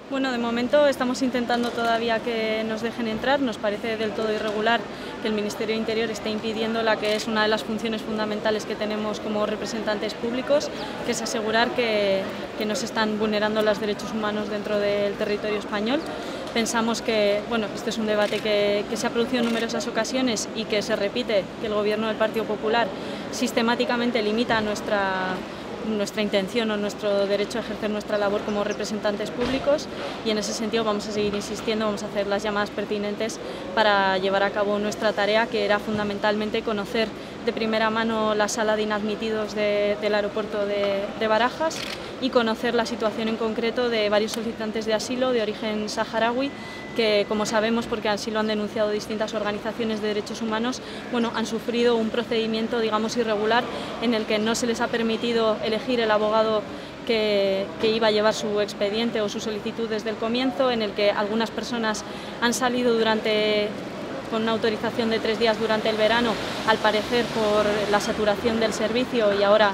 Bueno, de momento estamos intentando todavía que nos dejen entrar. Nos parece del todo irregular que el Ministerio de Interior esté impidiendo la que es una de las funciones fundamentales que tenemos como representantes públicos, que es asegurar que no se están vulnerando los derechos humanos dentro del territorio español. Pensamos que este es un debate que se ha producido en numerosas ocasiones y que se repite, que el Gobierno del Partido Popular sistemáticamente limita nuestra intención o nuestro derecho a ejercer nuestra labor como representantes públicos, y en ese sentido vamos a seguir insistiendo, vamos a hacer las llamadas pertinentes para llevar a cabo nuestra tarea, que era fundamentalmente conocer de primera mano la sala de inadmitidos del aeropuerto de Barajas y conocer la situación en concreto de varios solicitantes de asilo de origen saharaui que, como sabemos, porque así lo han denunciado distintas organizaciones de derechos humanos, han sufrido un procedimiento, digamos, irregular, en el que no se les ha permitido elegir el abogado que iba a llevar su expediente o su solicitud desde el comienzo, en el que algunas personas han salido con una autorización de 3 días durante el verano, al parecer por la saturación del servicio, y ahora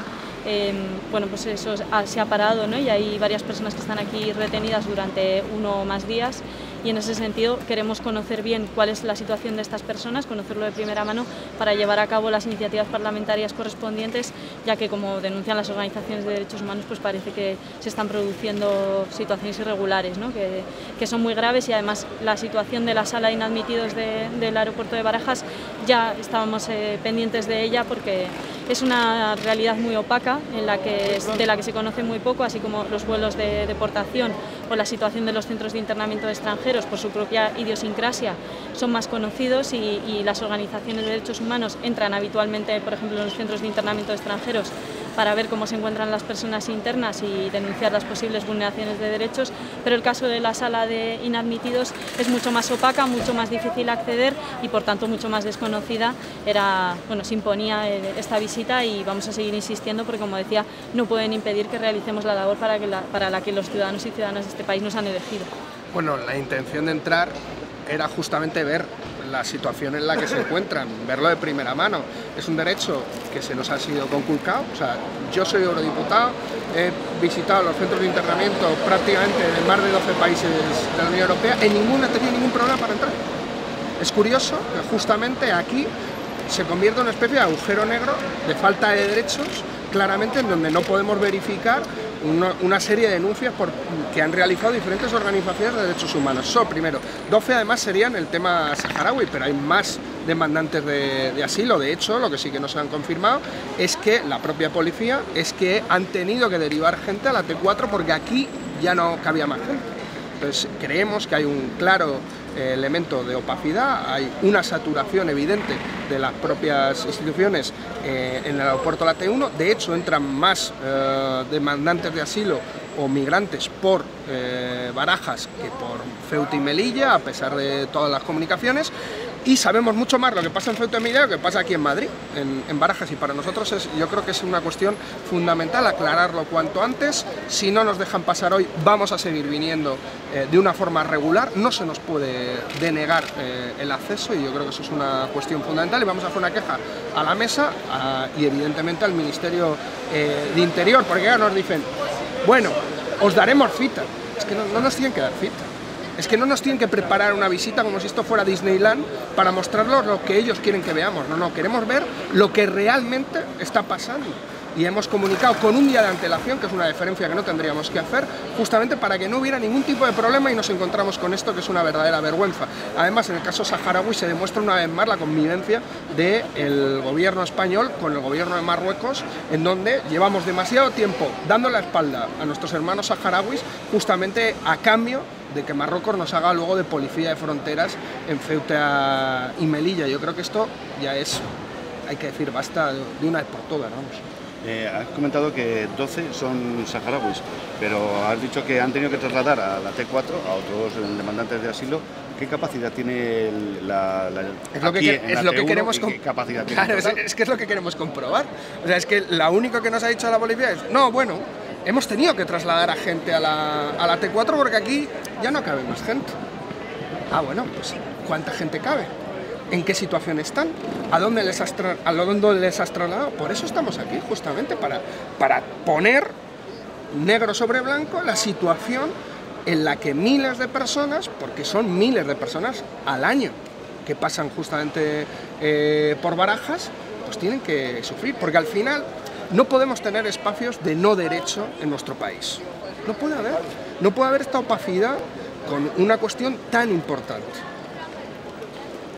pues eso se ha parado, ¿no? Y hay varias personas que están aquí retenidas durante 1 o más días, y en ese sentido queremos conocer bien cuál es la situación de estas personas, conocerlo de primera mano para llevar a cabo las iniciativas parlamentarias correspondientes, ya que, como denuncian las organizaciones de derechos humanos, pues parece que se están produciendo situaciones irregulares, ¿no? que son muy graves, y además la situación de la sala de inadmitidos del aeropuerto de Barajas ya estábamos pendientes de ella, porque es una realidad muy opaca de la que se conoce muy poco, así como los vuelos de deportación o la situación de los centros de internamiento de extranjeros por su propia idiosincrasia son más conocidos, y las organizaciones de derechos humanos entran habitualmente, por ejemplo, en los centros de internamiento de extranjeros para ver cómo se encuentran las personas internas y denunciar las posibles vulneraciones de derechos, pero el caso de la sala de inadmitidos es mucho más opaca, mucho más difícil acceder y por tanto mucho más desconocida. Se imponía esta visita, y vamos a seguir insistiendo porque, como decía, no pueden impedir que realicemos la labor para la que los ciudadanos y ciudadanas de este país nos han elegido. Bueno, la intención de entrar era justamente ver la situación en la que se encuentran, verlo de primera mano. Es un derecho que se nos ha sido conculcado. O sea, yo soy eurodiputado, he visitado los centros de internamiento prácticamente de más de 12 países de la Unión Europea, en ninguno he tenido ningún problema para entrar. Es curioso que justamente aquí se convierte en una especie de agujero negro de falta de derechos, claramente, en donde no podemos verificar una serie de denuncias que han realizado diferentes organizaciones de derechos humanos. Eso primero. 12 además serían el tema saharaui, pero hay más demandantes de asilo. De hecho, lo que sí que nos han confirmado es que la propia policía han tenido que derivar gente a la T4 porque aquí ya no cabía más gente. Entonces creemos que hay un claro elemento de opacidad, hay una saturación evidente de las propias instituciones en el aeropuerto de la T1. De hecho, entran más demandantes de asilo o migrantes por Barajas que por Ceuta y Melilla, a pesar de todas las comunicaciones. Y sabemos mucho más lo que pasa en Ceuta y Melilla que lo que pasa aquí en Madrid, en Barajas, y para nosotros yo creo que es una cuestión fundamental aclararlo cuanto antes. Si no nos dejan pasar hoy, vamos a seguir viniendo de una forma regular, no se nos puede denegar el acceso, y yo creo que eso es una cuestión fundamental, y vamos a hacer una queja a la mesa y evidentemente al Ministerio de Interior, porque ya nos dicen, bueno, os daremos cita. Es que no nos tienen que dar cita. Es que no nos tienen que preparar una visita como si esto fuera Disneyland para mostrarnos lo que ellos quieren que veamos. No, queremos ver lo que realmente está pasando. Y hemos comunicado con un día de antelación, que es una deferencia que no tendríamos que hacer, justamente para que no hubiera ningún tipo de problema, y nos encontramos con esto, que es una verdadera vergüenza. Además, en el caso saharaui se demuestra una vez más la connivencia del gobierno español con el gobierno de Marruecos, en donde llevamos demasiado tiempo dando la espalda a nuestros hermanos saharauis, justamente a cambio de que Marruecos nos haga luego de policía de fronteras en Ceuta y Melilla. Yo creo que esto ya hay que decir basta de una vez por todas, vamos. Has comentado que 12 son saharauis, pero has dicho que han tenido que trasladar a la T4 a otros demandantes de asilo. ¿Qué capacidad tiene es lo que queremos capacidad tiene? Claro, es que es lo que queremos comprobar. O sea, es que lo único que nos ha dicho la policía es, no, bueno, hemos tenido que trasladar a gente a la T4 porque aquí ya no cabe más gente. Ah, bueno, pues ¿cuánta gente cabe? ¿En qué situación están? ¿A dónde les has trasladado? Por eso estamos aquí, justamente, para poner negro sobre blanco la situación en la que miles de personas, porque son miles de personas al año que pasan justamente por Barajas, pues tienen que sufrir, porque al final no podemos tener espacios de no derecho en nuestro país. No puede haber esta opacidad con una cuestión tan importante.